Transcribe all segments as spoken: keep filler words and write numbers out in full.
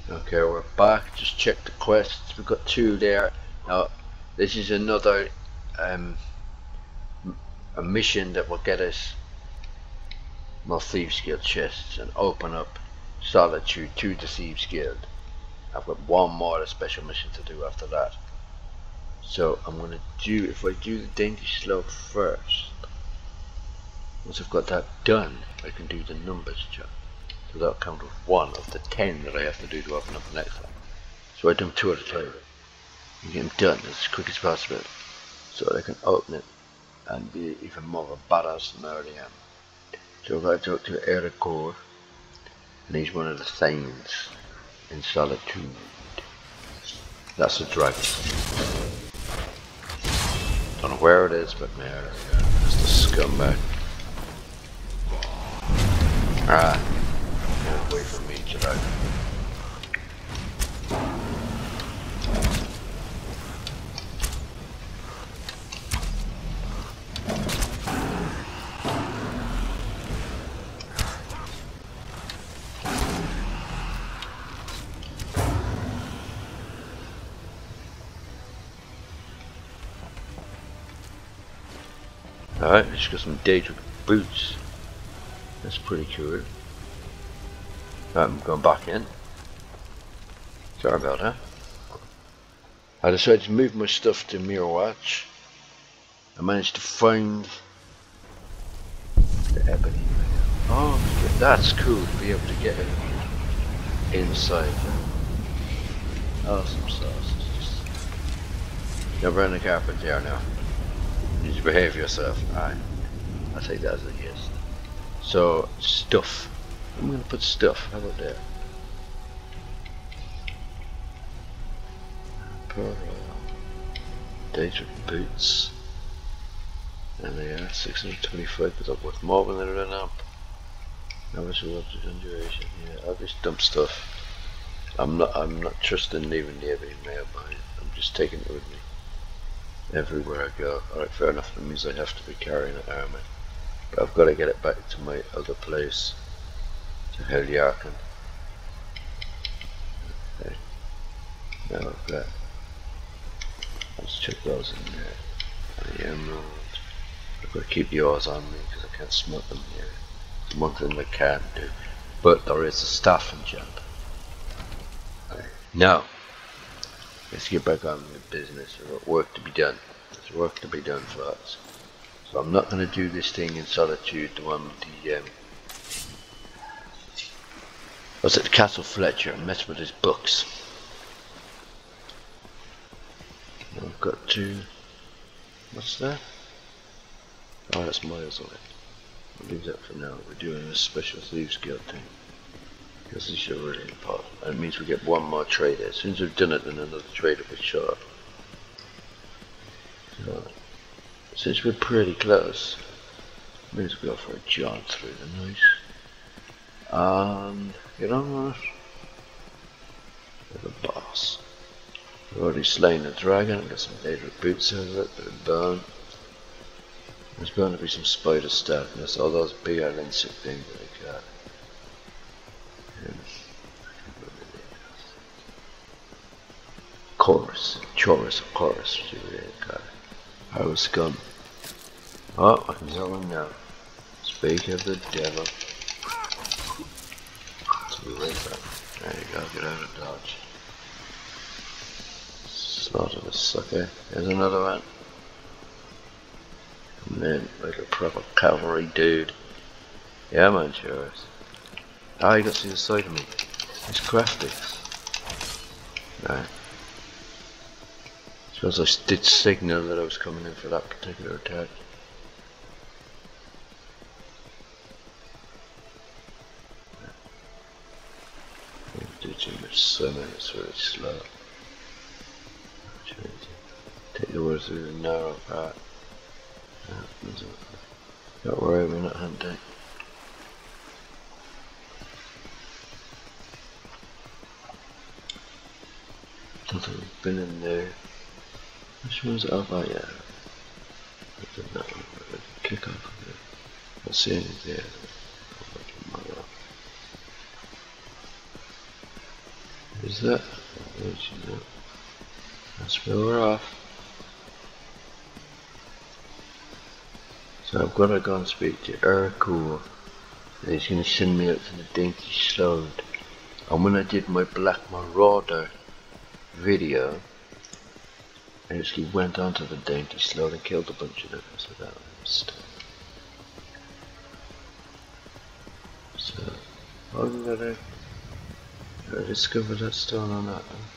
Okay, we're back. Just check the quests. We've got two there. Now, this is another um, a mission that will get us more Thieves Guild chests and open up Solitude to the Thieves Guild. I've got one more special mission to do after that. So I'm going to do, if I do the Dainty Sload first, once I've got that done, I can do the numbers check. So that'll count as one of the ten that I have to do to open up the next one. So I do them two at a time and get them done as quick as possible so that I can open it and be even more of a badass than I already am. So I've got to talk to Erikur, and he's one of the Thanes in Solitude. That's a dragon. Don't know where it is, but there we go. There's the scumbag. Ah. Away from me today. Alright, just got some Dainty boots. That's pretty cool. I'm going back in. Sorry about that. I decided to move my stuff to Mirror Watch. I managed to find the ebony. Oh, that's cool to be able to get it inside. Awesome sauce. You're burning the carpet there now. Did you behave yourself? Alright. I'll take that as a yes. So, stuff. I'm going to put stuff. How about that? Pearl. Dainty boots. And they are six hundred twenty-five, but that's worth more than they're an amp. How much of the duration? Yeah, I'll just dump stuff. I'm not. I'm not trusting leaving the ebony mail behind. I'm just taking it with me everywhere I go. Alright, fair enough. That means I have to be carrying an army, but I've got to get it back to my other place. Heliarkin. Okay. Now I've got. Let's check those in there. The emerald. I've got to keep yours on me because I can't smoke them here. It's one thing I can't do. But there is a staffing job. Right. Now, let's get back on with business. There's got work to be done. There's work to be done for us. So I'm not going to do this thing in Solitude, the one with the. Um, I was at the Castle Fletcher and messed with his books. I've got to. What's that? Oh, that's miles away. We'll leave that for now. We're doing a special Thieves Guild thing because these are really important. And it means we get one more trader. As soon as we've done it, then another trader will show up. So, since we're pretty close, we may go for a jaunt through the night. And you know what? We're the boss. We've already slain the dragon, got some Dainty boots out of it, bit of bone. There's bound to be some spider stuffness, all those big old insect things that I got. Chorus, chorus, of chorus, see what they got. I was scum. Oh, I can tell them now. Speak of the devil. Right back. There you go, get out of dodge. Slaughter the sucker. There's another one. Coming in like a proper cavalry dude. Yeah man, sure is. Ah, you got to see the side of me. It's crafty. Right. Suppose I did signal that I was coming in for that particular attack. Too much swimming, it's really slow. Take the way through the narrow path. Don't worry, we're not hunting. Don't think we've been in there. Which one's it? Oh, yeah. I did that one. Kick off of it. I don't see anything there. Is that? That's where we're off. So I've got to go and speak to Erikur. And he's going to send me out to the Dainty Sload. And when I did my Black Marauder video, I actually went onto the Dainty Sload and killed a bunch of them. So that was So, I'm gonna I discover that stone on that one.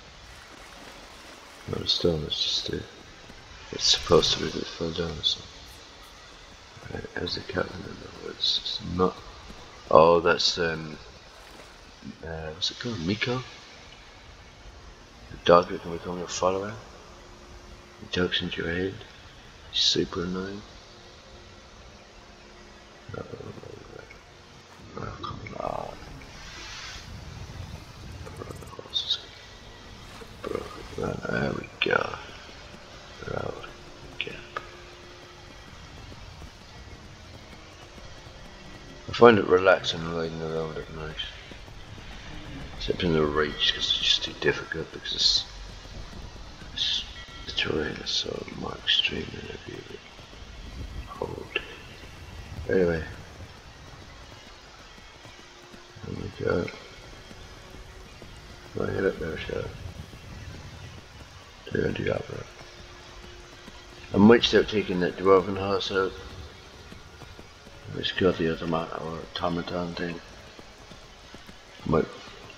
No, the stone is just a, it's supposed to be that it fell down or something. Right, how's the cabin in the woods? It's not. Oh, that's um. Uh, what's it called? Miko? The dog that can become your follower. He tugs into your head. He's super annoying. Oh, oh, come on. There we go. Road gap. I find it relaxing riding around at night. Except in the race because it's just too difficult because it's, it's, the terrain is so more extreme and it'd be a bit cold. Anyway. There we go. I'll hit it there, shall I? They're gonna do that, bro. I might start taking that dwarven horse out. It's got the automaton or automaton thing. Might.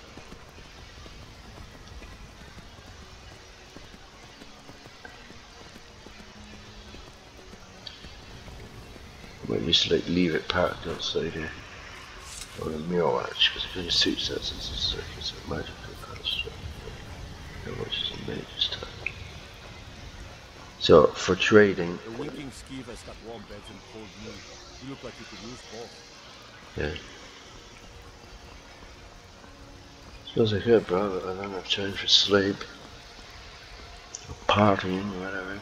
Might just like leave it parked outside here. Or a mirror watch, because it kind of suits that since it's like it's a magical construct. Which is a major stuff. So for trading, the winking skeever's got warm beds and cold meat. You look like you could use both. Yeah. Suppose I could, bro, but I don't have time for sleep or partying or whatever.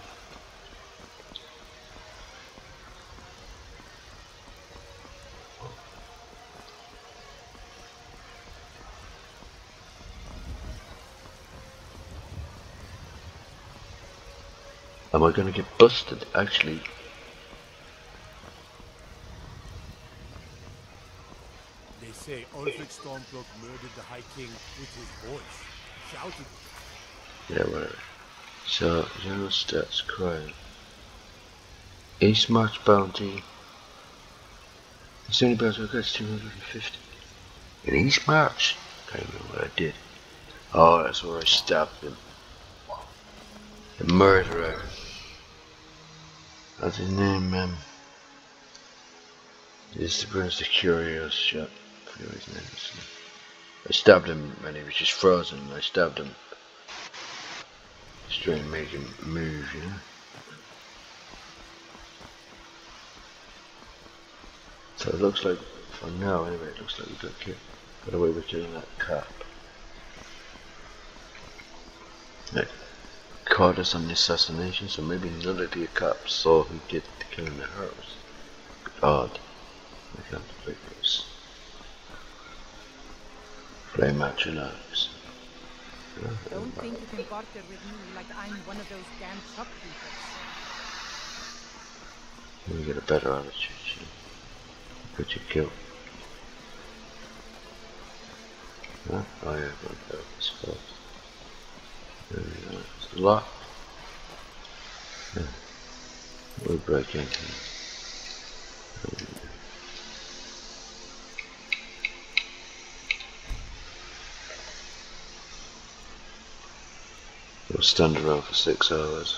Am I gonna get busted? Actually, they say Ulfric Stormcloak murdered the High King with his voice, shouting. Yeah, whatever. So, general stats, crime. East March bounty. The only bounty I got is two hundred fifty. In East March? I can't remember what I did. Oh, that's where I stabbed him. The murderer. That's his name, um. This is the curious shot. I forget what his name is. I stabbed him when he was just frozen. I stabbed him. Just trying to make him move, you know. So it looks like, for now anyway, it looks like we got, killed. Got away with killing that cap. Right. Caught us on the assassination, so maybe none of the cops saw who did the killing the herbs. Odd. I can't believe this. Flame out your lives. Don't think you can barter with me like I'm one of those damn shopkeepers. You get a better attitude, you know. Put your kill. Huh? Oh yeah, I've got to go this spot. There we go. It's a lot. Yeah. We'll break in here. We'll stand around for six hours.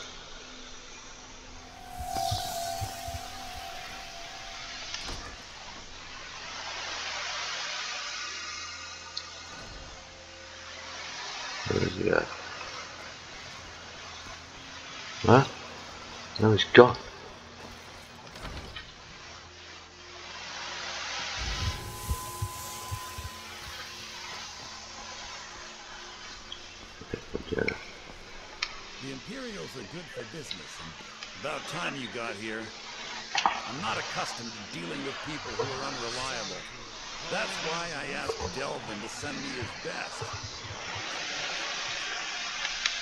Where is he at? What? No, he's gone. The Imperials are good for business, and about time you got here. I'm not accustomed to dealing with people who are unreliable. That's why I asked Delvin to send me his best.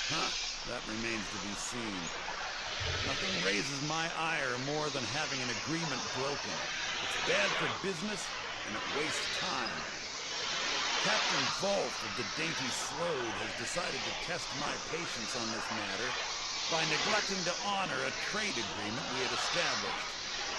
Huh, that remains to be seen. Nothing raises my ire more than having an agreement broken. It's bad for business, and it wastes time. Captain Vault of the Dainty Sload has decided to test my patience on this matter by neglecting to honor a trade agreement we had established.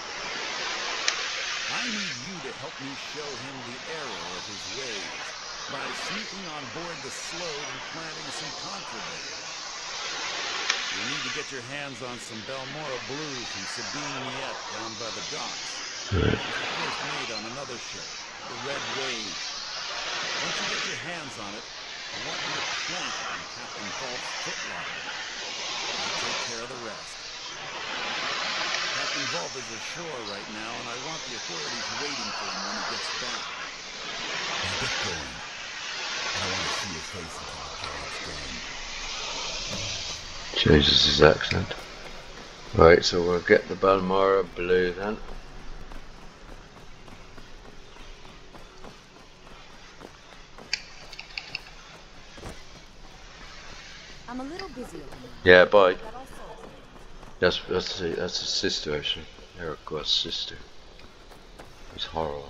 I need you to help me show him the error of his ways by sneaking on board the Sload and planting some contraband. You need to get your hands on some Balmora Blue from Sabine Miette down by the docks. Right. First made on another ship, the Red Wave. Once you get your hands on it, I want you to plant it in Captain Vault's footlocker. I'll take care of the rest. Captain Vault is ashore right now, and I want the authorities waiting for him when he gets back. Now get going. I want to see his face until the job's done. Changes his accent. Right, so we'll get the Balmora Blue then. I'm a little busy at the moment. Yeah, bye. Got all sorts of- That's that's a, that's his sister actually. Erikur's sister. It's horrible.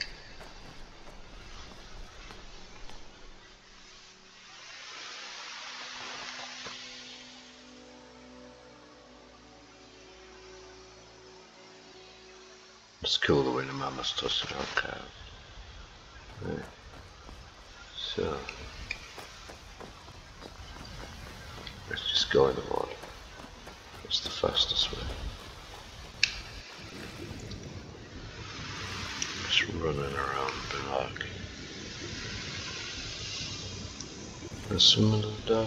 It's cool the way the man must toss it out cow. Right. So let's just go in the water. It's the fastest way. Just running around the dark. There's some in the dark.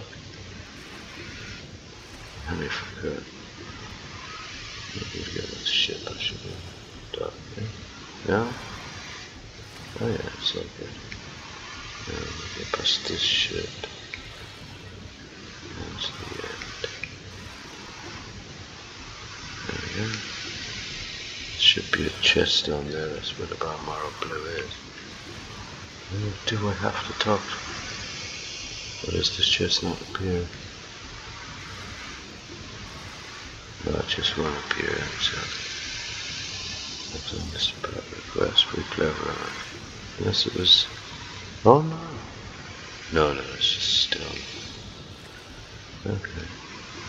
And if I could, let me get that shit I should have. Dark, yeah? Yeah? Oh yeah, it's all good. Now we get past this shit. That's the end. There we go. Should be a chest down there, that's where the Balmora Blue is. Oh, do I have to talk? Or does this chest not appear? No, it just won't appear, exactly. I've done this part of the quest, pretty clever. Unless it was... Oh no! No, no, it's just stone. Okay.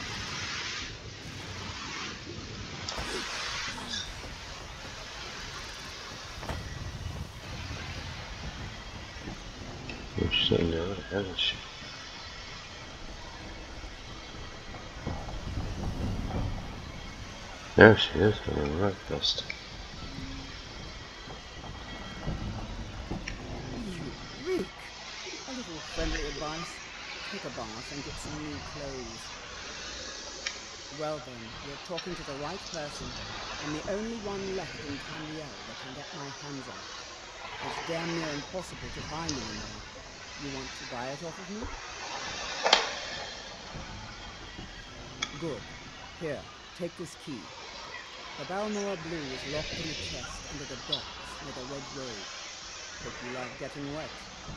What's that now? What the hell is she? There she is, going right past. A little friendly advice. Take a bath and get some new clothes. Well then, you're talking to the right person, and the only one left in Tamriel that can get my hands on it. It's damn near impossible to find anymore. You want to buy it off of me? Good. Here, take this key. The Balmora Blue is locked in a chest under the docks near the Red Road. Hope you like getting wet.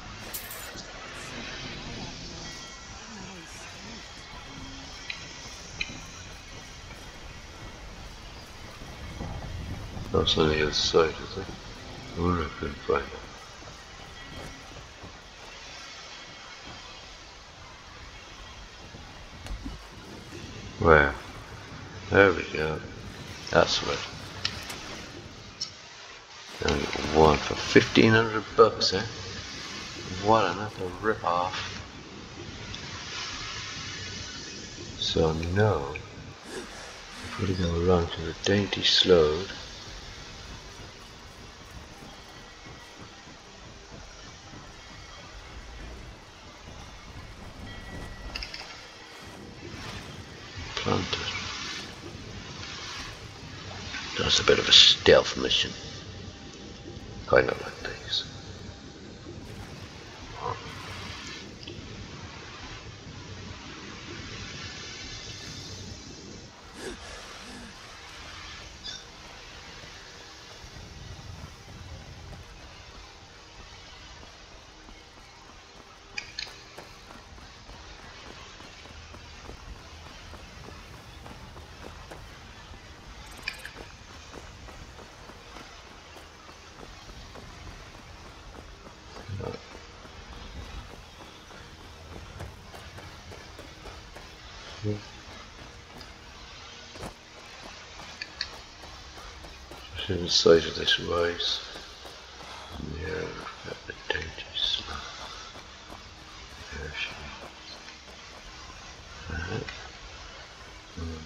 That's on the other side, is it? I wonder if I can find it. Where? There we go. That's what. And one for fifteen hundred bucks, eh? What another rip off. So no. I've got to go around to the Dainty Sload. Planted. That's a bit of a stealth mission. Kind of like these. Yeah. To the side of this rise. Yeah, we've got the Dainty Sload. There she is. Right. Mm.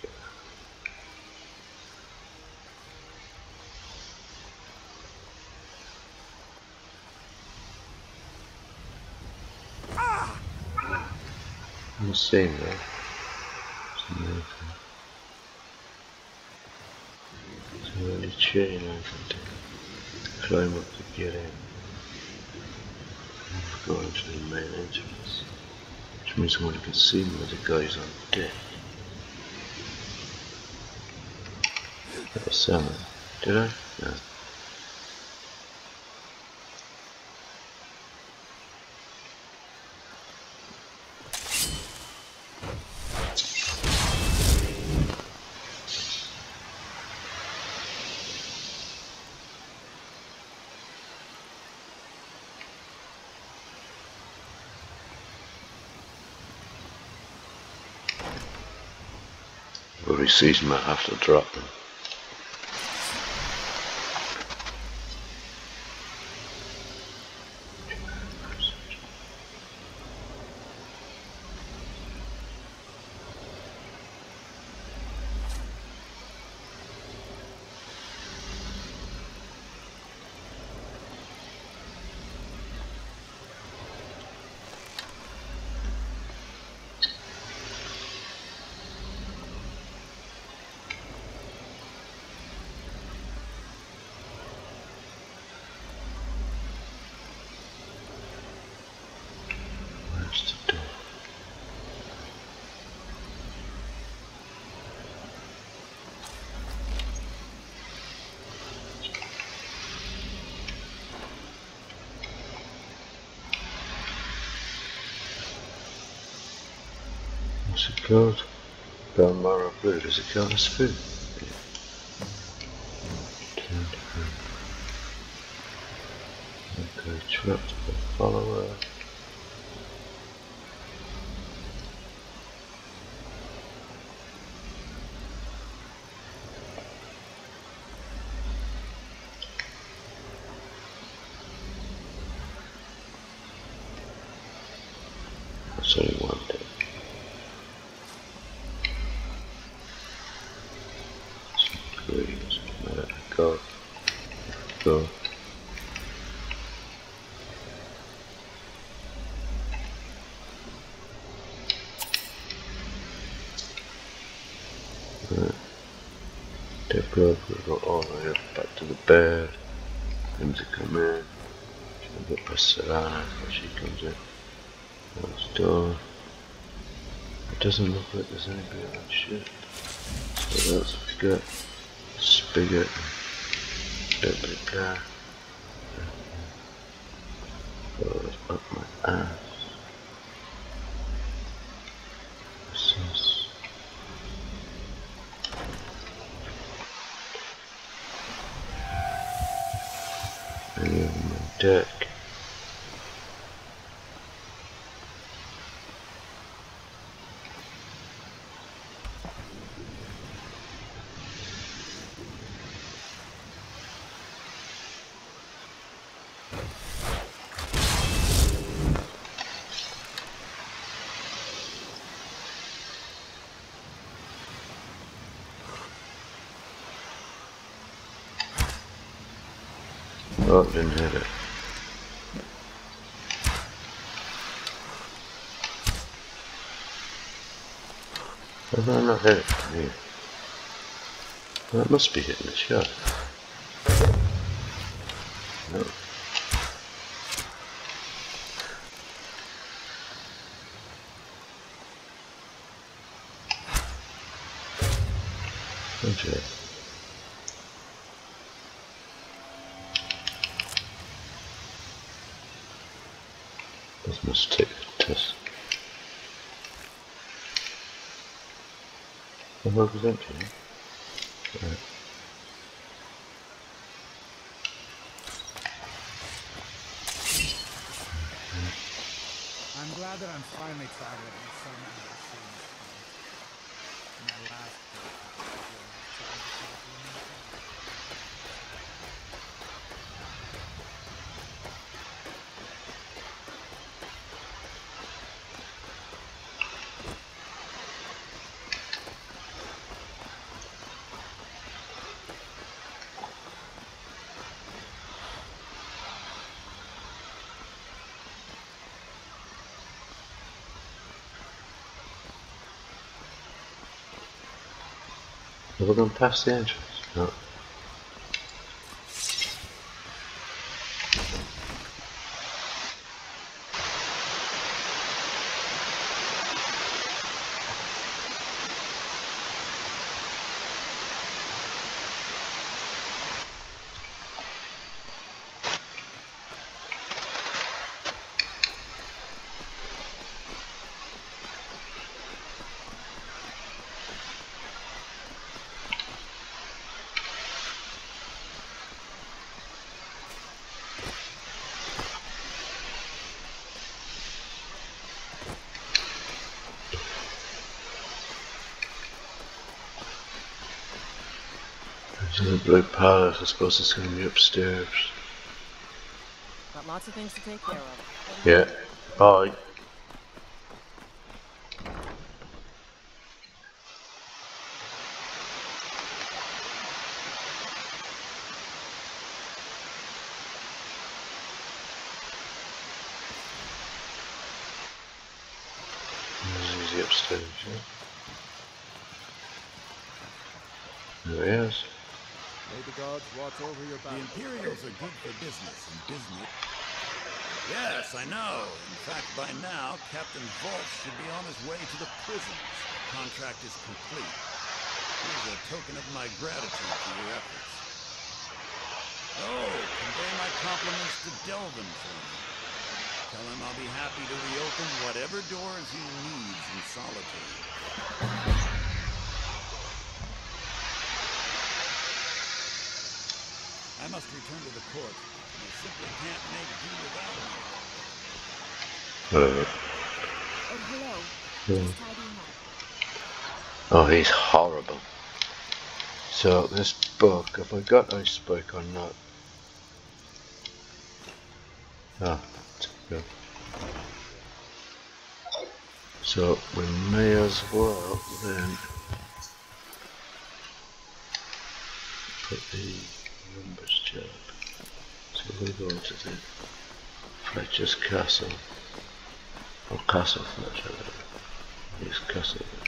I'm seeing that. It's an early chain I can climb up to get in. I'm going to the main entrance, which means I want to get seen by the guys on deck. Got a salmon. Did I? No. Every season I have to drop them. What's it called? Delvin Mallory Blue. Does it count as food? Okay, trapped by follower. That's only one day. Go. Go. Right. Take off, we go all the way up back to the bed. Him to come in. Try to get past Serana before she comes in. Close the door. It doesn't look like there's anybody on shit. So what else have we got? Spigot. Deadly car. Oh, it's up my ass. What's this? Any on my deck. Oh, didn't hit it. How did I not hit it from here? Well, it must be hitting the shot. No. Okay. This must take a test. The hell was empty? Right. I'm glad that I'm finally traveling with so many machines. Have we gone past the entrance? No. There's a blue palace. I suppose it's going to be upstairs. Got lots of things to take care of. Yeah. Bye. It's easy upstairs, yeah. There he is. May the gods watch over your back. The Imperials are good for business, and business... Yes, I know. In fact, by now, Captain Volk should be on his way to the prisons. The contract is complete. Here's a token of my gratitude for your efforts. Oh, convey my compliments to Delvin for me. Tell him I'll be happy to reopen whatever doors he needs in Solitude. I must return to the court. I simply can't make do without me. Hello. Oh, hello. Yeah. Just tidying up. Oh, he's horrible. So, this book, have I got Ice Spike or not? Ah, there we go. So, we may as well then put the numbers job. So we go to the Fletcher's Castle, or Castle Fletcher, yes, Castle Fletcher.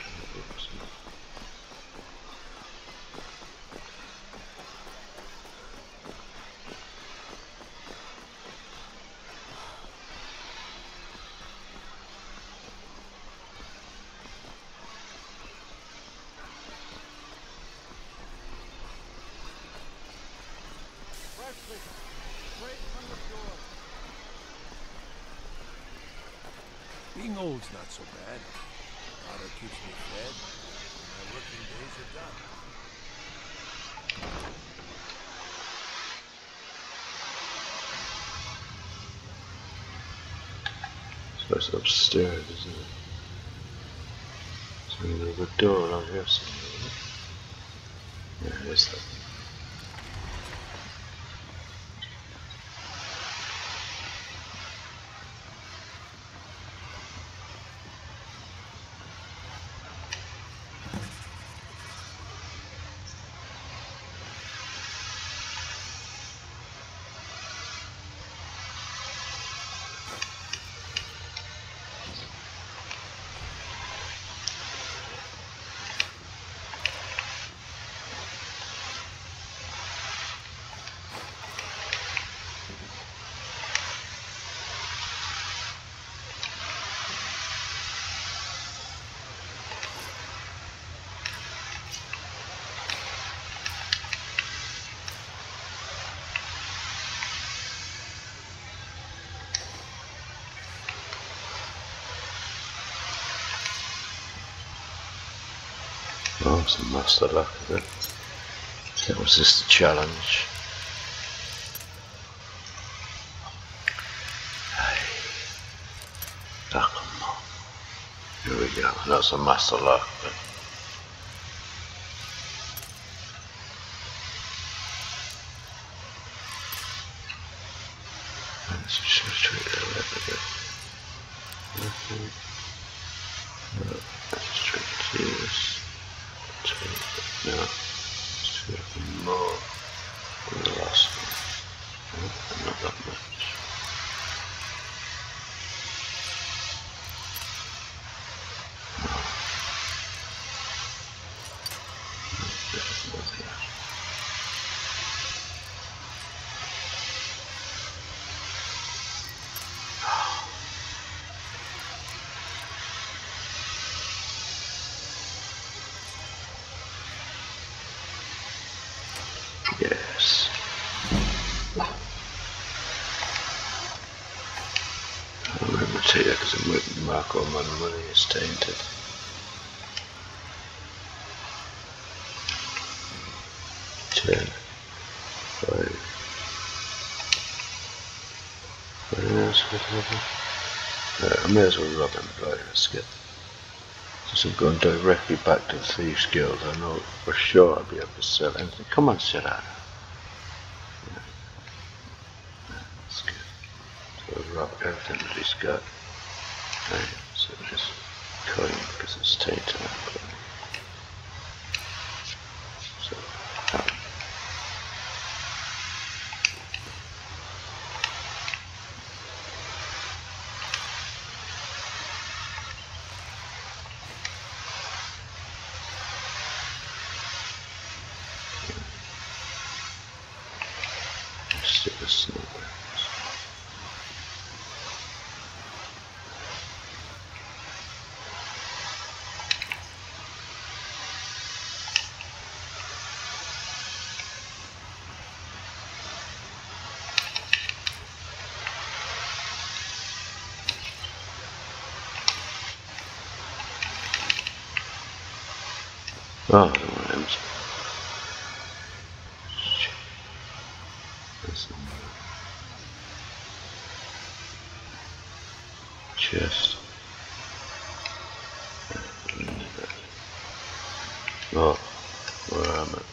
Being old's not so bad. Water keeps me fed, and my working days are done. So it's upstairs, isn't it? So there's a door along here somewhere. Yeah, there's that. Oh, some master luck, is it? That was just a challenge. Oh, come on. Here we go. That's a master luck. But Let's try to do this. No, let's do more than the last one. No, not that much. Yes. I remember to you because I'm waiting to mark all my money is tainted. Ten. Five. What else would happen? Uh, I may as well rob him, but let's get. Since I'm going directly back to the Thieves Guild, I know for sure I'll be able to sell anything. Come on, sit down. Yeah. Yeah, that's good. So I'll rob everything that he's got. Right, so just coin because it's tainted. So, um, stick this nowhere. Oh, I don't want him to. That's chest. Oh, where am I?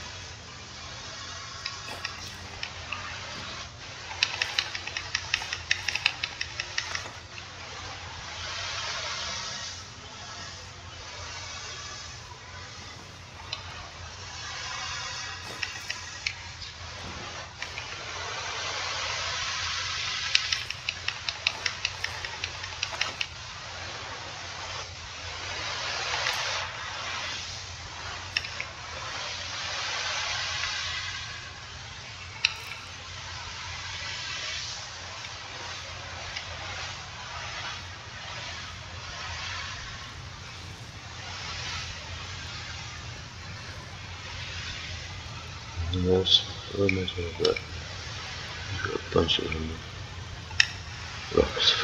Yes, what am I doing with that? I've got a bunch of them. Rocks.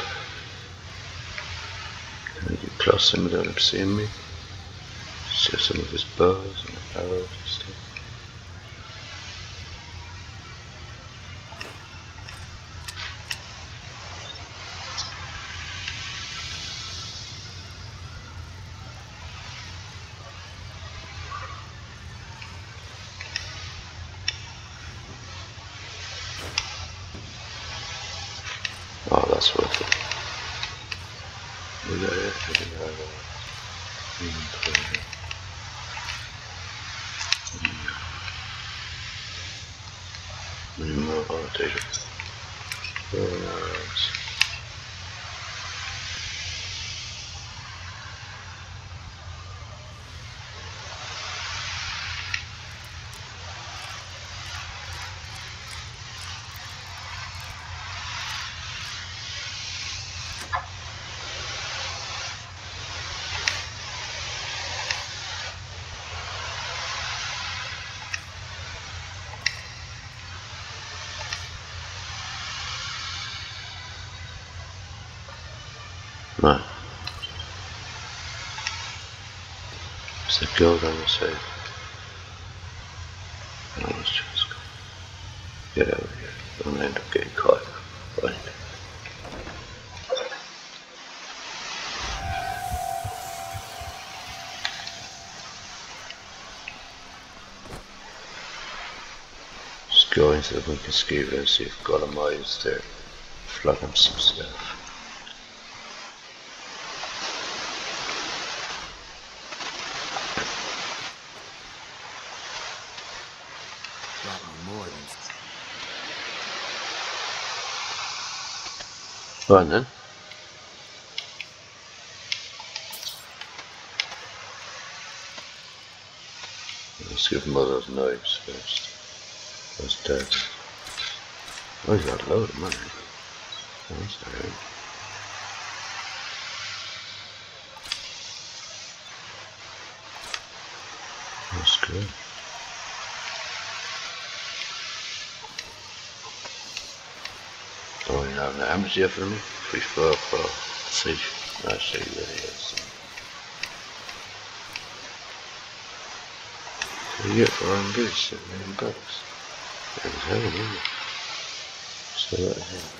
Can I get close to him without him seeing me? See some of his bows and arrows and stuff. Oh, that's worth it. We got everything out of it. Even cleaner. Many more holidays. Four hours. Right. Is there gold on the side? No, let's just go. Get out of here. Don't end up getting caught. Right. Just go into the winking skewer and see if Gollum is there. Flog him some stuff. Go on then. Let's give him all those knives first. Those dead. Oh, he's got a load of money. That's alright. That's good. Oh, you know, how much do you have for me? Three, four, four. See, I see where he is. What do you get for one goose? Seven million bucks. That was heavy, isn't it? So that is it.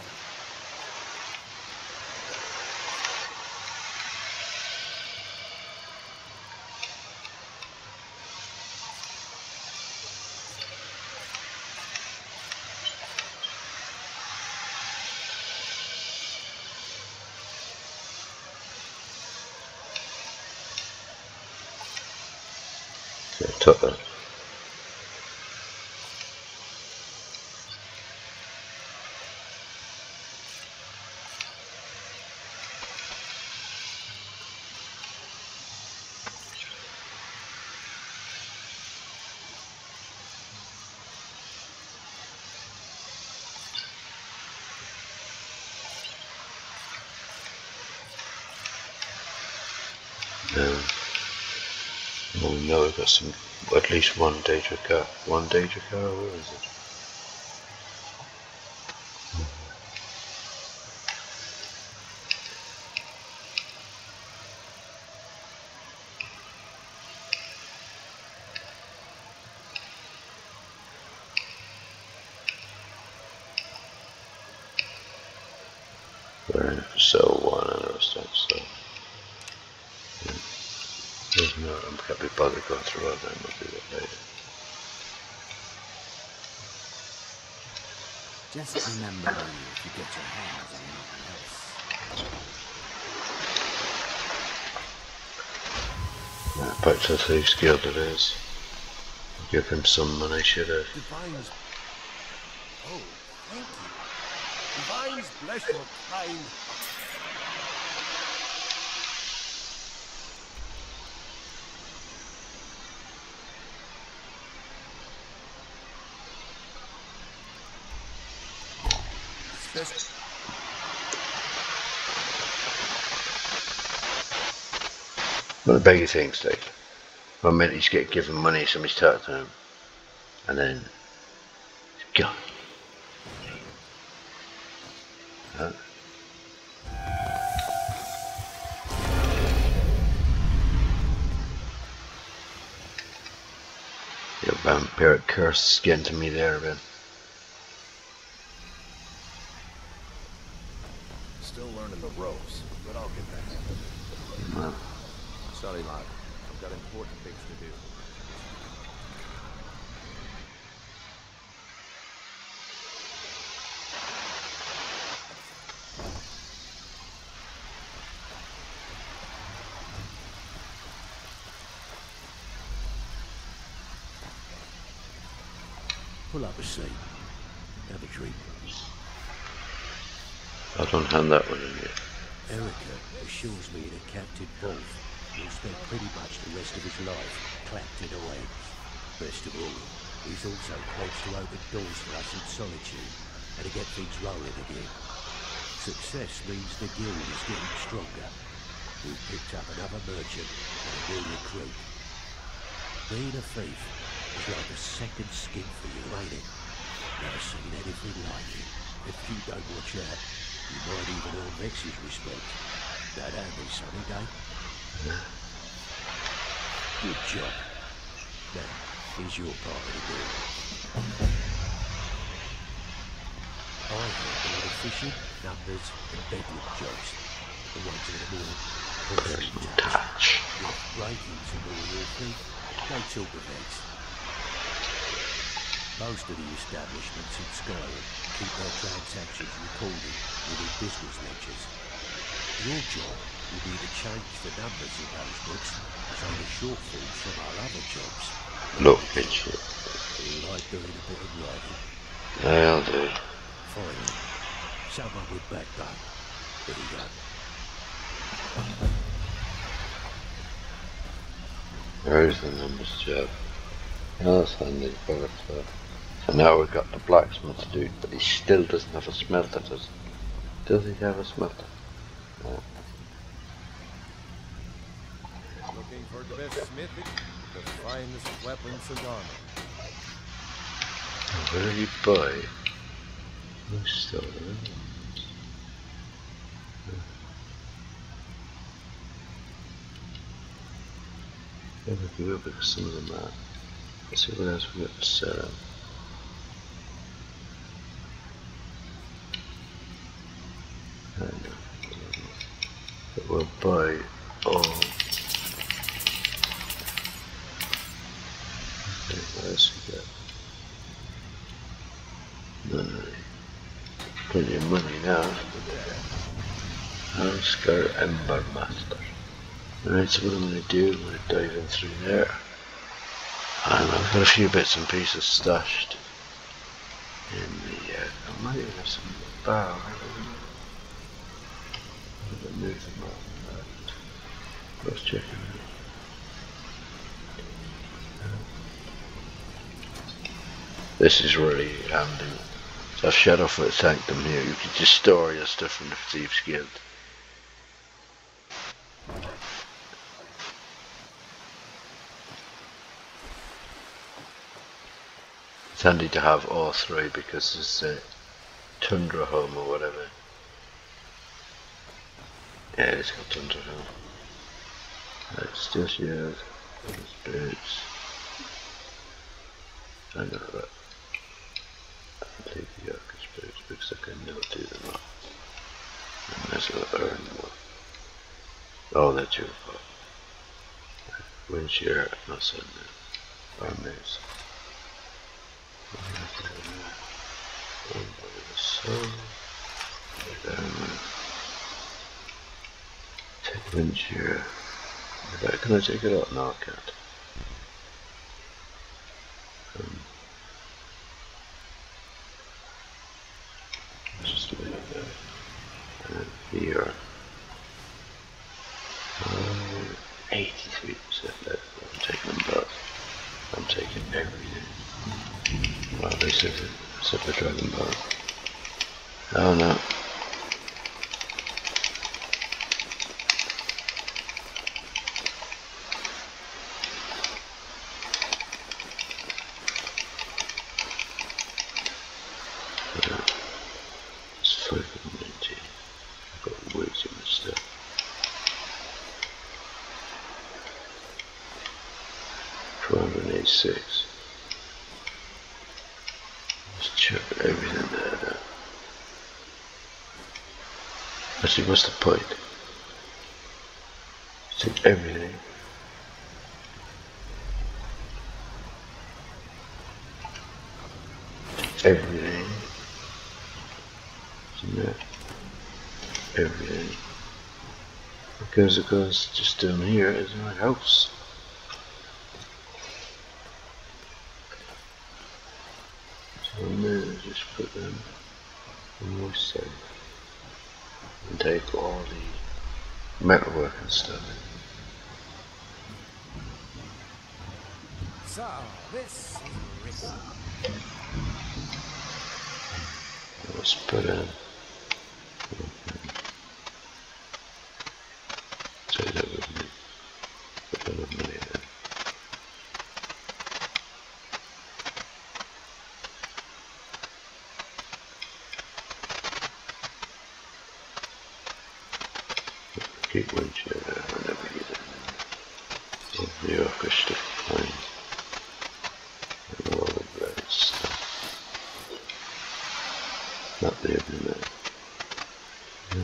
Yeah, top that. Um, well, we know we've got some, at least one Daedra car. One Daedra car, where is it? We're in for sell one, I know it's not so. There's no, I can't be bothered going through all that, we'll do that later. Just remember if you get your hands on nothing else. Right, back to the Thieves Guild it is. Give him some money, should have. Divine's... Oh, thank you. Divine's bless your kind heart. This... What a bigger thing, Steve. One minute he's getting given money, somebody's talking to him, and then he's gone. Huh? Your vampiric curse is getting to me there a bit. Still learning the ropes, but I'll get back. Well, Sorry, lad. I've got important things to do. Pull up a seat. Have a drink. I don't hand that one in yet. Erikur assures me that Captain Wolf will spend pretty much the rest of his life clapped in a way. Best of all, he's also pledged to open doors for us in Solitude and to get things rolling again. Success means the guild is getting stronger. We've picked up another merchant and a new recruit. Being a thief is like a second skin for you, ain't it? Never seen anything like it. If you don't watch out, you might even earn Vex's respect. That had me sunny day. Good job. Now, here's your part of the deal. I handle all the fishing, numbers, and bedroom jobs. The ones that are more personally touch. With break-ins and all your thing, they talk of Vex. Most of the establishments in Skyrim keep their transactions recorded within business ledgers. Your job will be to change the numbers in those books so the shortfalls from our other jobs. Look, bitch. You like doing a bit of writing? I'll do. Finally, someone with backbone. Pretty done. There's the numbers job. Oh, that's handy. But, uh, so now we've got the blacksmith dude, but he still doesn't have a smelter, does he? Does he have a smelter? No. Looking for the best smithing, the finest weapons and armor. Where do you buy? Who's still around? Yeah, we will because some of them are. Let's see what else we got to sell. I don't know. But we'll buy all. Okay, what else we got? No, plenty of money now. I'll Skyrim Ember Master. Alright, so what I'm going to do, I'm going to dive in through there. And I've got a few bits and pieces stashed in the, uh, I might even have some in the bar. I'm going to move them up. Let's check them out. This is really handy. So I've shut off the sanctum here. You can just store your stuff in the Thieves Guild. It's handy to have all three because there's a Tundra Home or whatever. Yeah, it's got Tundra Home. Let's just use the spirits. I know that. I'll take the Yorker spirits because I can now do them all. And that's what I earn more. Oh, that's your fault. Wind shear, not send it. Armies. Take wind shear. Can I take it out? No, I can't. Um, just leave it there. And here. Uh, eighty-three percent left. I'm taking them both. I'm taking everything. Well, this is it. Super Dragon Ball. Oh no. It's five hundred nineteen. I've got way too much stuff. four hundred eighty-six. Let's check everything there now. Actually, what's the point? Take everything. Take everything. Isn't that? Everything. Because it goes just down here is my house. So I'm going to just put them on my side. And take all the metalwork and stuff. So, this is Rick. Let's put in. Take that with me. Put that with money in. Keep wind shear there, I never use it. All the Yorker stuff fine. And all the bread stuff. Not the internet. Yeah.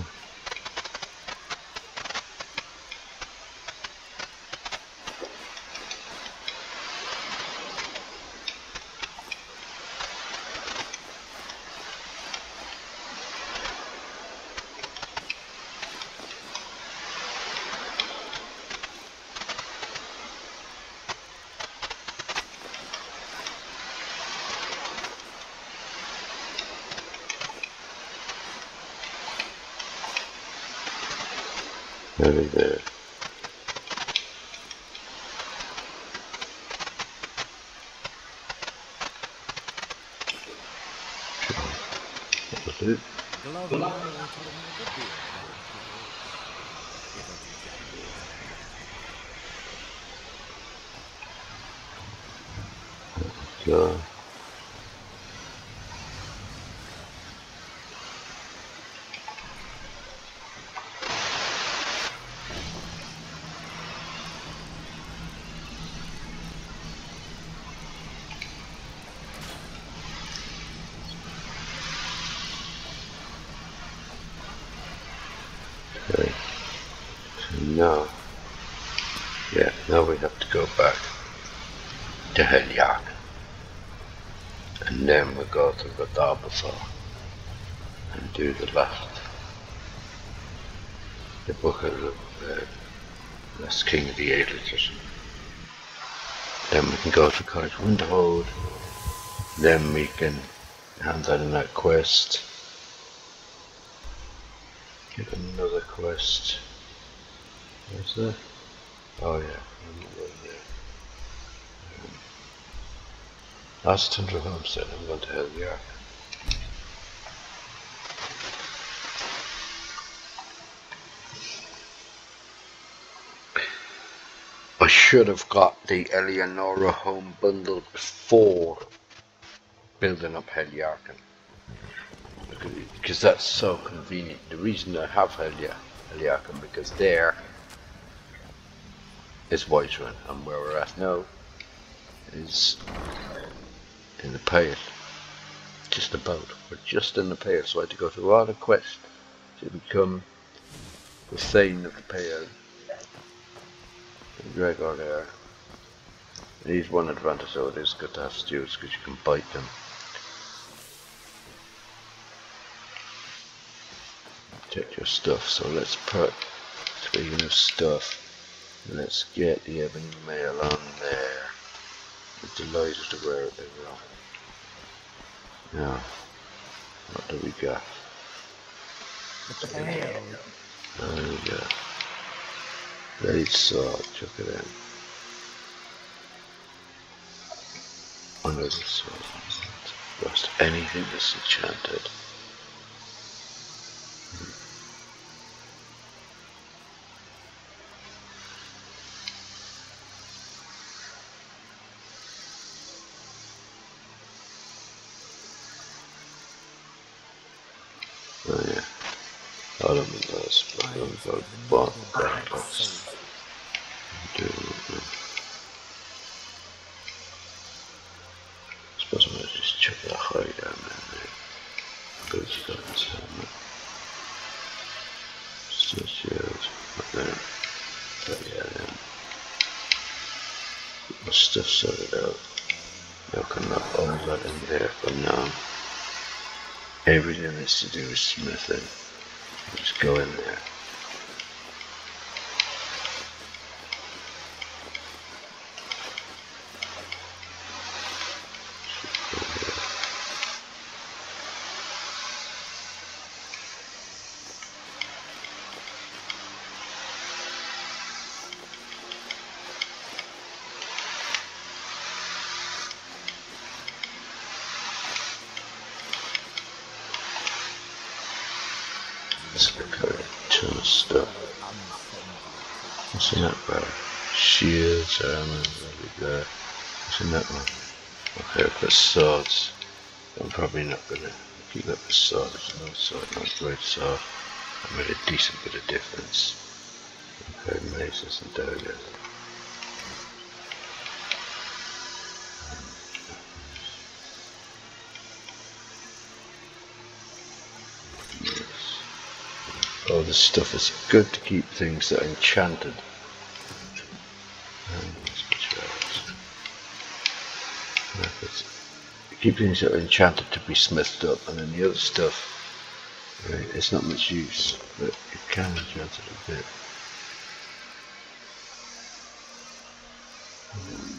Nearly there. That was it. Delvin Mallory told me a good deal about it. Isn't exactly. So, okay. So now, yeah, now we have to go back to Heliak. And then we go to the Darbathor and do the last, the book of the uh, last King of the Aelites. Then we can go to College Winterhold. Then we can hand out that quest. Get another quest. Where's that? Oh yeah, another one there. Last Tundra Homestead, I'm going to Heliak. I should have got the Eleonora home bundle before building up Heliarkin, because that's so convenient. The reason I have Helia, Heliarkin because there is Whiterun, and where we're at now is in the Pale. Just about. We're just in the Pale, so I had to go through all the quests to become the Thane of the Pale. And Gregor there. And he's one advantage, so it is good to have stews because you can bite them. Check your stuff, so let's put, speaking of stuff, let's get the Ebony Mail on there. I'm delighted to wear it as well. Now, what do we got? There we go. Great sword, chuck it in. Under the sword, rust anything that's enchanted. Oh yeah, all of them does, but I'm going to bump that box. Do it. I suppose I'm going to just chuck that high down there. Boots got his helmet. Still shield, right there. But yeah, then. Get my stuff sorted out. Now I can knock all that in there for now. Everything is to do with smithing. Just go in there. Let's look at a ton of stuff. What's in that bar? Shields, armor, there we go. What's in that one? Okay, I've got swords. I'm probably not gonna keep up the sword. There's no sword, no great sword. I made a decent bit of difference. Okay, mazes and daggers. All this stuff is good to keep things that are enchanted. Um, keep things that are enchanted to be smithed up, and then the other stuff, right, it's not much use, but it can enchant it a bit. Um,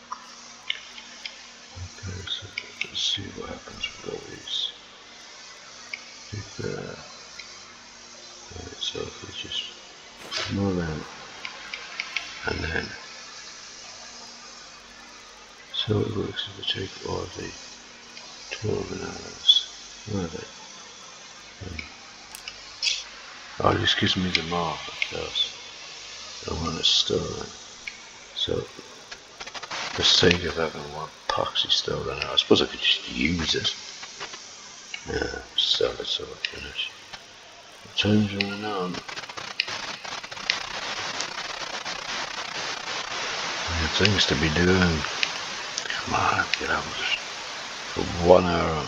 okay, so let's see what happens with all these. Take that. Right, so if we just more than, and then so it works if we take all the twelve hours. Where are they? Um, oh, this gives me the mark first. I want to store it. So the sake of having one epoxy stolen out, I suppose I could just use it. Yeah, sell it so I finish. Time's running on. I have things to be doing. Come on, get out of it. For one hour.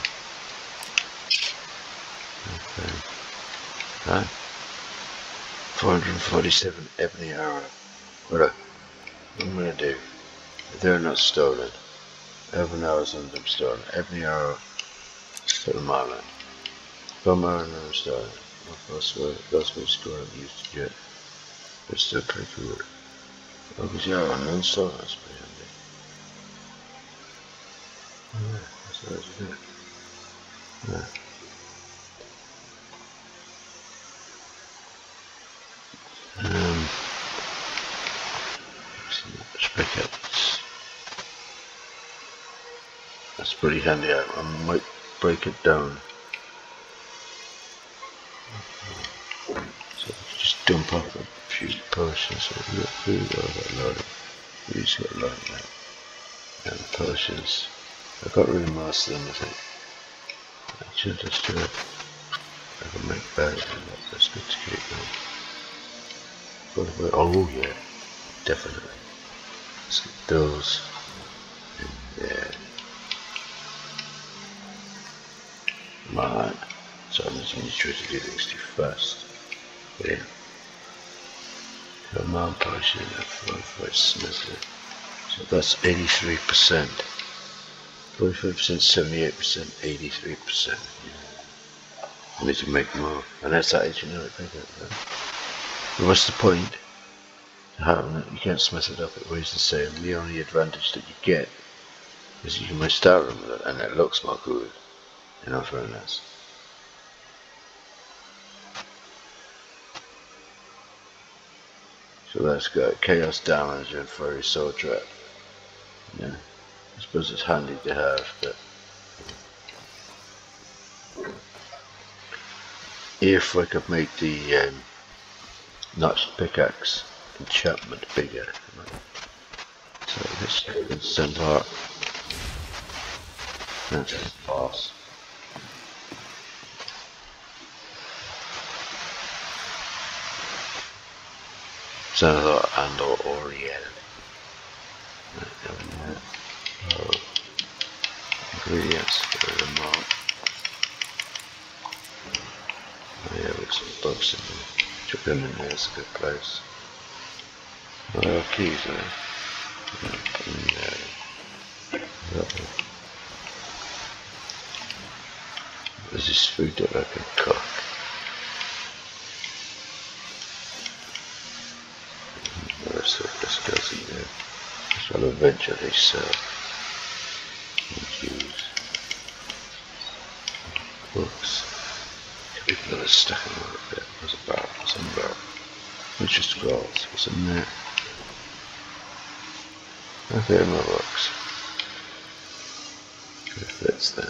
Okay. Right. four hundred forty-seven ebony hour. What a, what I'm gonna do? They're not stolen. Ebony hours on them stolen. Ebony hour stolen my land. Bum hour and them stolen. That's what that's what score I've used to get. It's still pretty cool. Oh, because yeah, I'm non stolen, that's pretty handy. Yeah, that's what I was doing. Yeah. Um, let's break it. That's pretty handy. I, I might break it down. So just dump off a few potions. So we got food, oh, I got a lot of, we just got a lot of that. And potions. I got rid of most of them, I think. I should just do it. I can make better than that. That's good to keep going. What about, oh yeah, definitely. Let's get those in there. Come on. So I'm just going to try to do things too fast. Yeah. Come on, potion, forty-five smithly. So that's eighty-three percent. forty-five percent, seventy-eight percent, eighty-three percent. Yeah. I need to make more. And that's that age, you know, I think that. But what's the point? Having it, you can't smith it up, it weighs the same. The only advantage that you get is you can make star room with it, and it looks more cool. You know, very nice. So that's got chaos damage and furry soul trap. Yeah, I suppose it's handy to have, but if I could make the um, notched pickaxe enchantment bigger. So this instant heart. That's a boss. Senator and or Oriel. Oh. Ingredients for the mark. Oh yeah, with some bugs in there. Chuck them in there, it's a good place. Oh, there are keys there. Yeah, put them in there. Lovely. There's this food that I can cook. So this goes in there. This will eventually sell and use. Books. We've got to stack them a little bit. There's a barrel, there's a barrel. Which is scrolls. What's in there? Okay, my books. It fits then.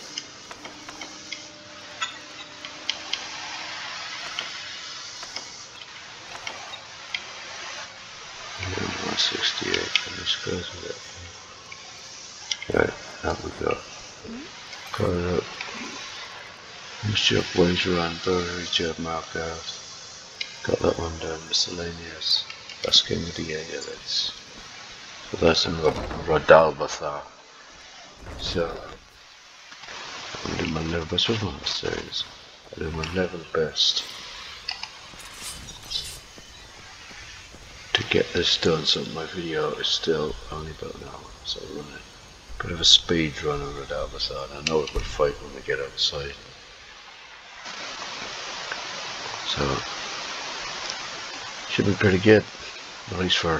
one sixty-eight, and this goes with it. Right, now we go. Cut it up. Job wager on brewery job markers. Got that one down, miscellaneous. That's King of the Aelids. So that's in Rodalbathar. So I'm doing my level best. What's my series? I do my level best to get this done, so my video is still only about an hour. So I'm running a bit of a speed run on Rodalbathar. I know it will fight when we get outside. So should be pretty good, at least for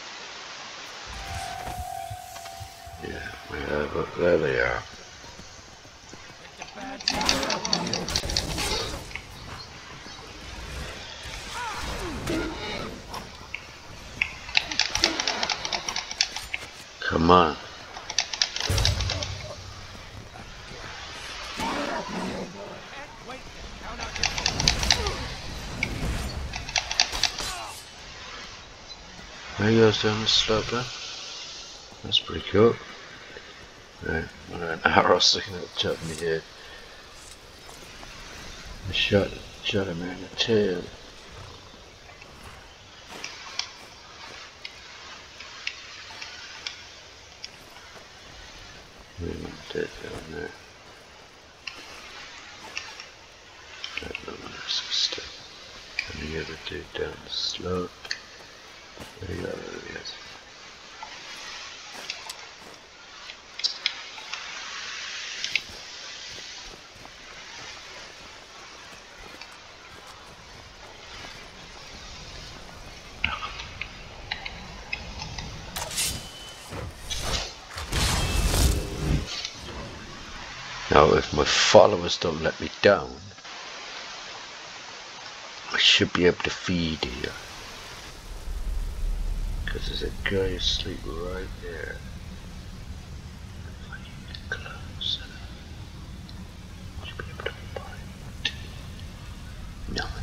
yeah. We have it. There they are. Come on. There he goes down the slope there. That's pretty cool. Right, I got an arrow sticking at the top of my head. I shot, shot him in the tail. I'm dead down there. That little risk step. And the other dude down the slope. There you go, there he is. Now if my followers don't let me down, I should be able to feed here. Because there's a guy asleep right there. If I get close enough, I should be able to find. No, no, no.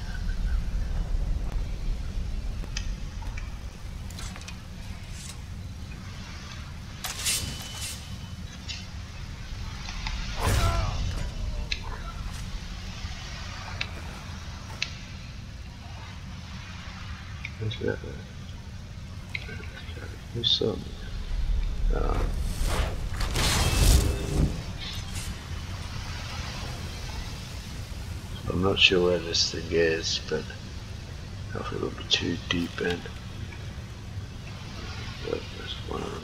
Where's that? Who's some? Uh, I'm not sure where this thing is, but I don't think it will be too deep in. But there's one of them.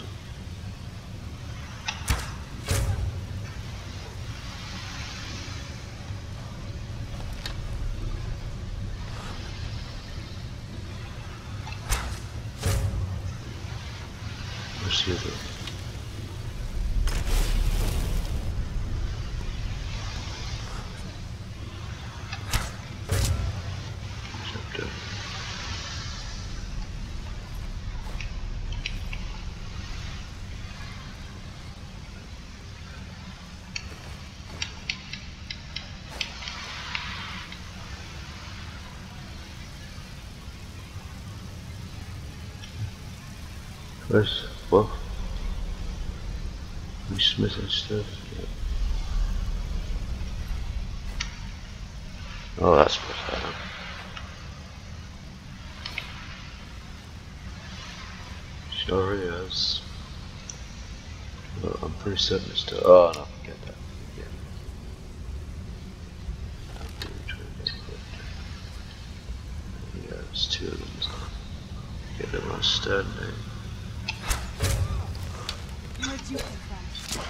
Where's the other? Where's what? We smithing stuff. Yeah. Oh, that's what's happening. Sure is. Well, I'm pretty certain it's still. Oh no, forget that. Yeah. I'll do it really quick. Yeah, there's two of them. So get them on standing. Where'd you come from?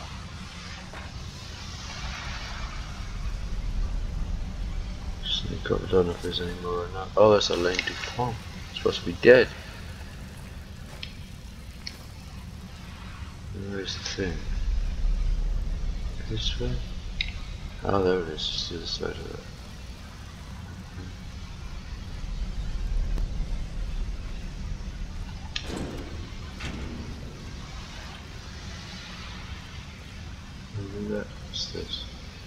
Sneak up, I don't know if there's any more or not. Oh, that's a lady palm. It's supposed to be dead. Where's the thing? This way? Oh, there it is, just the other side of that. What's this?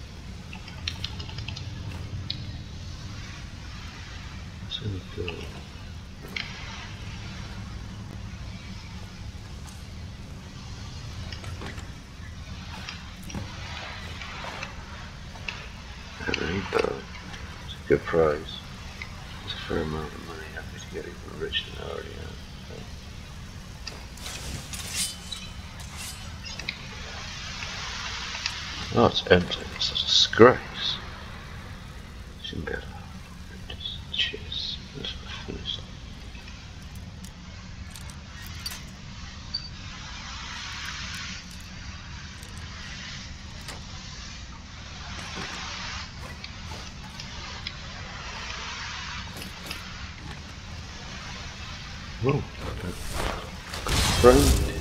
It's gonna go. Rainbow. It's a good prize. It's a fair amount of money. Happy to get even richer than I already am. Oh, it's empty. It's such a disgrace. Shouldn't be able to just cheers. That's finished. Oh, friend.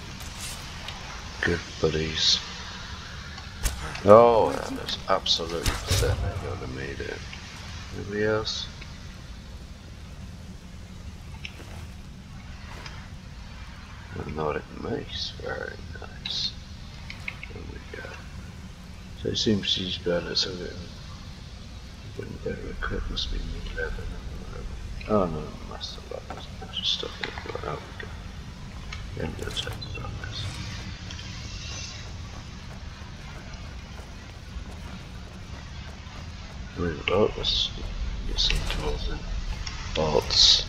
Good buddies. Oh, that is absolutely pathetic. I would have made it. Anybody else? I'm Nordic mace, very nice. There we go. So it seems she's better, so it wouldn't better equipped, must be mid level. Oh no, master lock, there's a bunch of stuff there. There we go. Then we'll take the darkness. Really low, let's get some tools in. Bolts.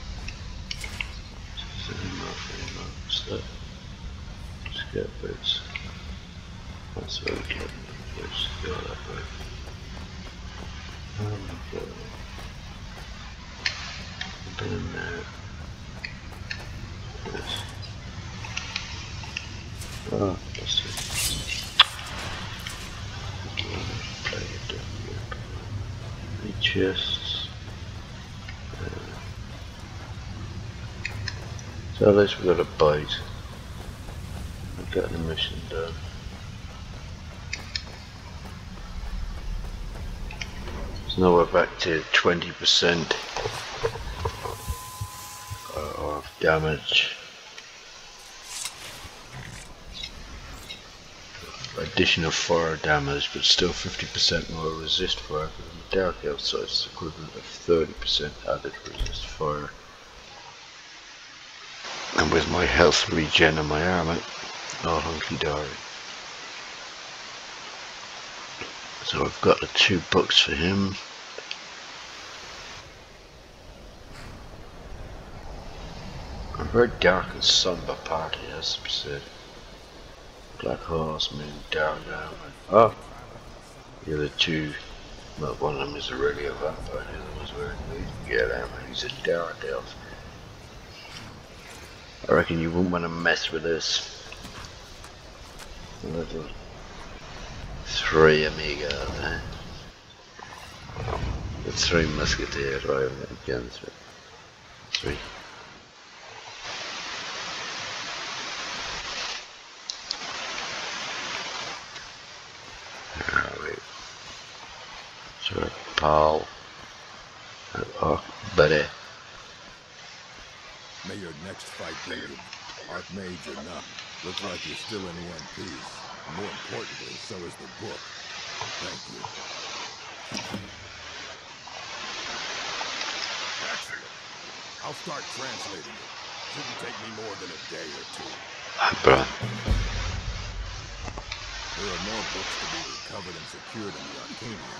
So, let's get boots. That's where we get the boots to go that way. Um, Put in there. This. Oh, that's it. Play it down here. Three chests. Uh, so at least we got a bite. We've got the mission done. So now we're back to twenty percent of damage. Addition of fire damage, but still fifty percent more resist fire. Because on the dark elf side it's equivalent of thirty percent added resist fire. And with my health regen and my armor, all hunky dory. So I've got the two books for him. A very dark and somber party, as I said. Black Horseman, Dark Armor. Oh! The other two, well, one of them is already a vampire, the other one's wearing Get armor. He's a Dark Elf. I reckon you wouldn't want to mess with this. Little three amigos, eh? The three musketeers riding against it. Three. Alright. Sir Paul. Oh, buddy. May your next fight be with Archmage or not. Looks like you're still in one piece. More importantly, so is the book. Thank you. Excellent. I'll start translating it. Shouldn't take me more than a day or two. Hi, bro. There are more books to be recovered and secured in the Arcania.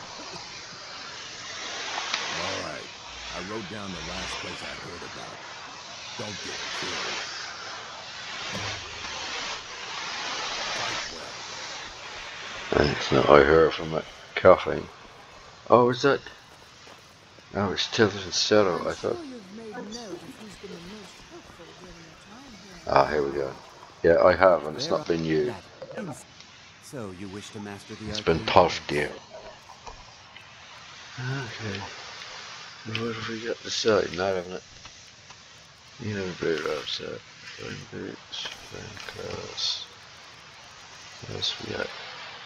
All right. I wrote down the last place I heard about. Don't get killed. Fight well. Thanks, now I heard from it coughing. Oh, is that? Oh, it's Delvin Mallory, I thought. Ah, here we go. Yeah, I have, and it's not been you. So you wish to master the It's been puffed, dear. Okay. What have we got to say? Not having it. You know, boot upset. Fine boots, fine clothes. What else we got?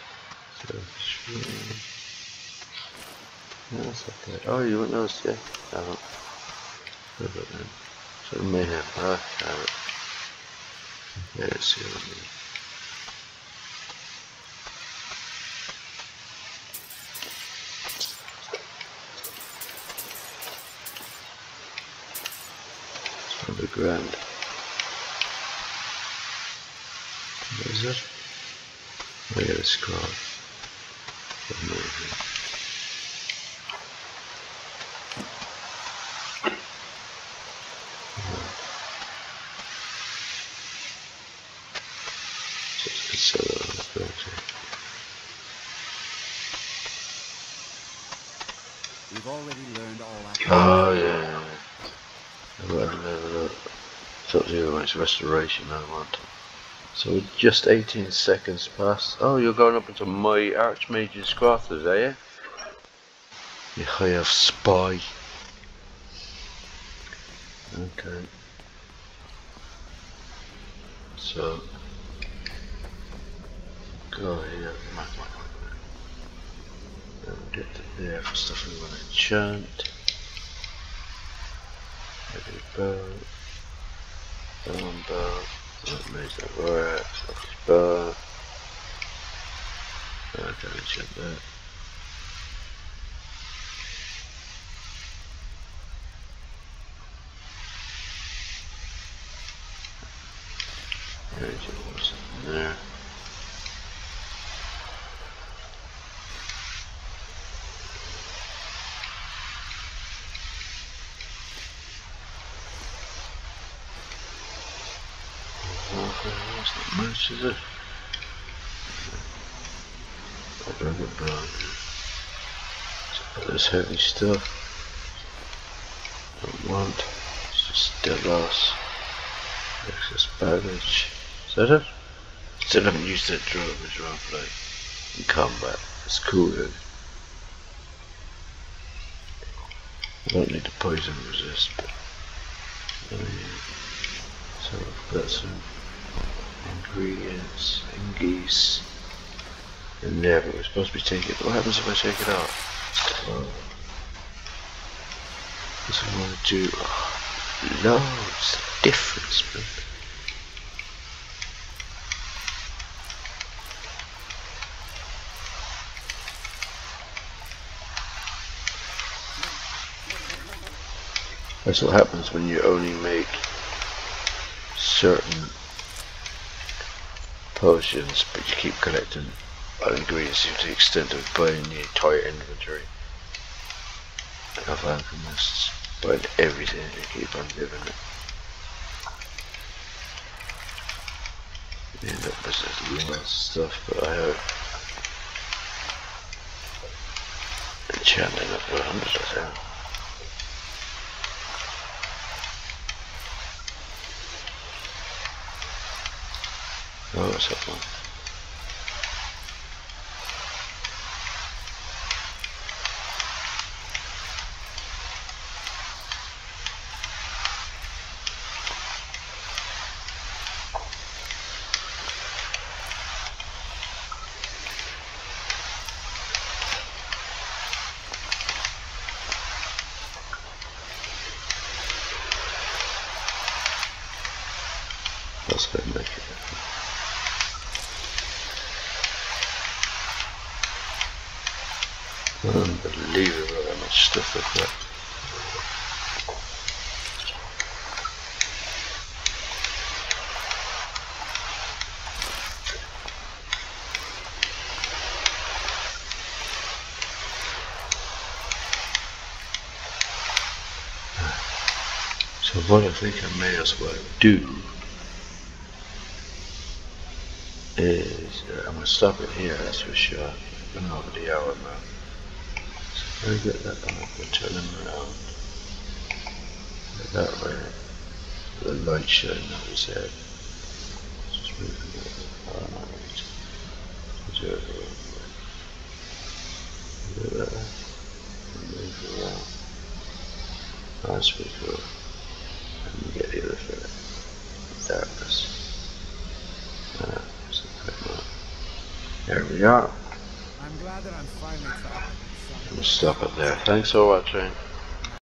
No, that's okay. Oh, you want those? Yeah. I haven't. What about them? So we may have. Ah, have it. Yeah, let's see what I mean. The grand. What is it? Oh yeah, the scroll. We've already learned all I can. Oh yeah. Level up. So the other one is restoration I want. So just eighteen seconds past. Oh, you're going up into my Archmage's quarters, are you? You high off spy. Okay. So go here. Then we get to there for stuff we want to enchant. Heavy bow, bone bow, That makes that work. Bar. I don't check that. There's yours in there. That's not much, is it? I'd rather burn. This heavy stuff. Don't want. It's just dead loss. Excess baggage. Is that it? Still haven't used that drone as well, like in combat. It's cool, dude. I don't need the poison resist, but oh, yeah. So I've got some ingredients and geese in there, but we're supposed to be taking it. What happens if I take it out? Well, this is what I do. Oh, loads of difference, man. That's what happens when you only make certain potions, but you keep collecting ingredients to the extent of buying the entire inventory of alchemists, buying everything and keep on living it. You end up with lots of stuff, but I have enchanting up for a hundred of them. Oh, what's that one? That's good, make it. Unbelievable how much stuff they've got. So what I think I may as well do is, uh, I'm going to stop it here, that's for sure. I've been over the hour now. So if I get that one, I can turn them around. That way, the light shining on his head. Just move it a little bit. Oh, no, just do it a little bit. Do it that way. And move it around. That's pretty cool. And you get the other for darkness. Uh, There we are. I'm glad that I'm finally traveling. We'll stop it there. Thanks for watching.